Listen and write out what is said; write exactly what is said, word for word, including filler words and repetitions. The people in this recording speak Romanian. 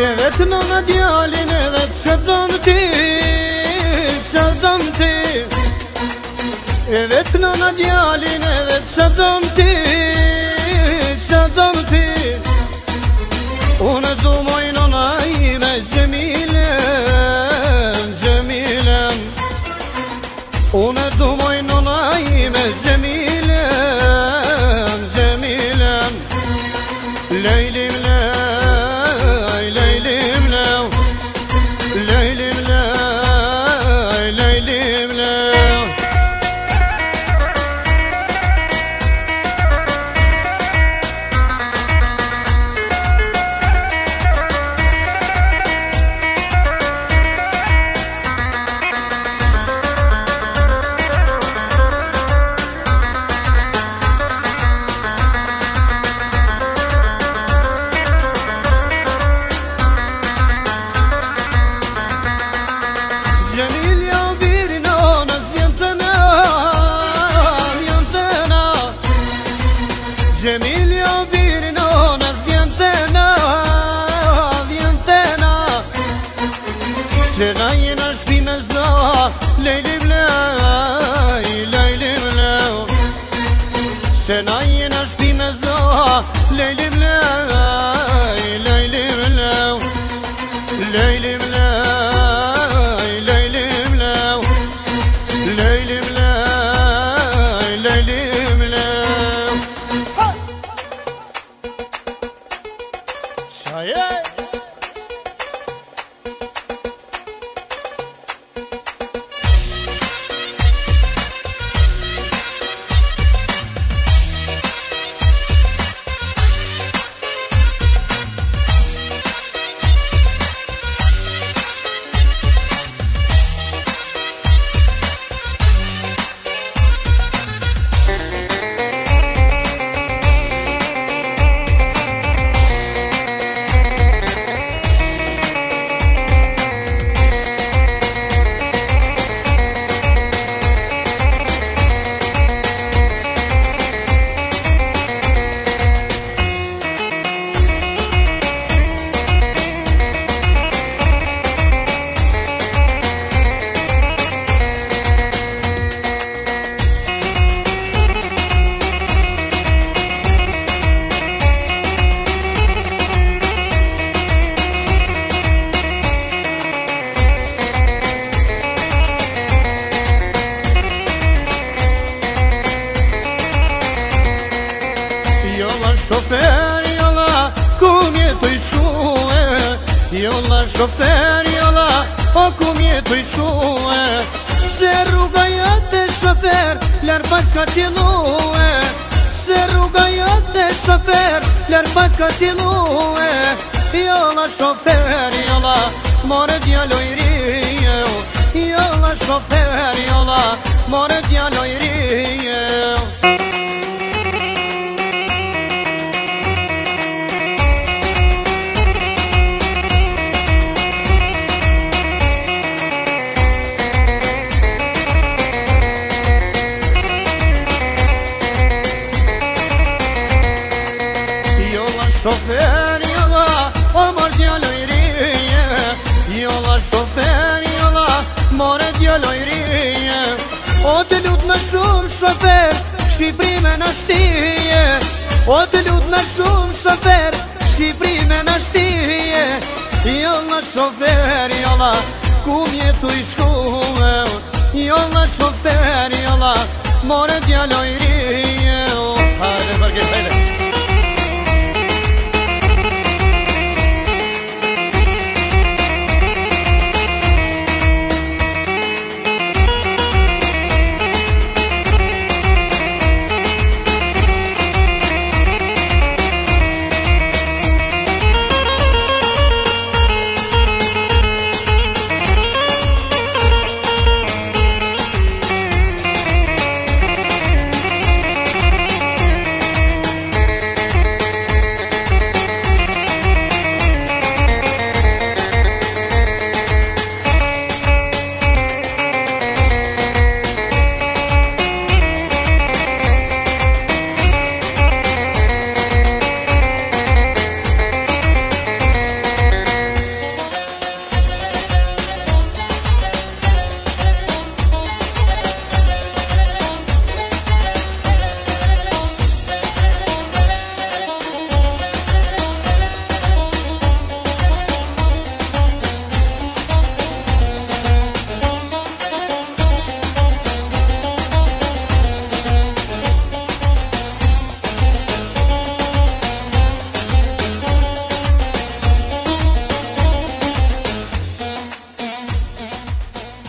Evet nana diyalin evet çabdam ti çabdam ti Evet nana diyalin evet çabdam ti çabdam ti Ona dumayın ona ime cemilem cemilem Ona dumayın ona ime cemilem cemilem Leylim ley leylim ley Leylim ley leylim ley Cemil ya bir nanas yantana yantana Cemil ya bir nanas yantana yantana Sena yena şpimeza leylim ley leylim ley Sena yena şpimeza leylim ley leylim ley Leylim ley Leylim ley Leylim ley Leylim ley Şayet Shofer yola kum jetuj shkue Jolla shofer jolla o kum jetuj shkue Se rruga jote shofer lar pas ka qellue Se rruga jote shofer lar pas ka qellue Jolla shofer jolla more djaloj rije Jolla shofer jolla more djaloj rije Shofer jolla, o mor djaloj rije Jolla shofer jolla, more djaloj rije O të lut në shumë shofer, Shqipri me në shtije O të lut në shumë shofer, Shqipri me në shtije Jolla shofer jolla, kum jetuj shkue Jolla shofer jolla, more djaloj rije Hajde, përke shajde